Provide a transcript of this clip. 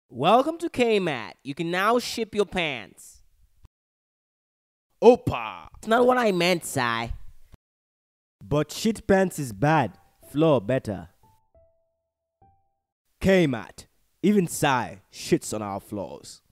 Welcome to Kmart. You can now ship your pants. Opa! It's not what I meant, Si. But shit pants is bad. Floor better. Kmart. Even Psy shits on our floors.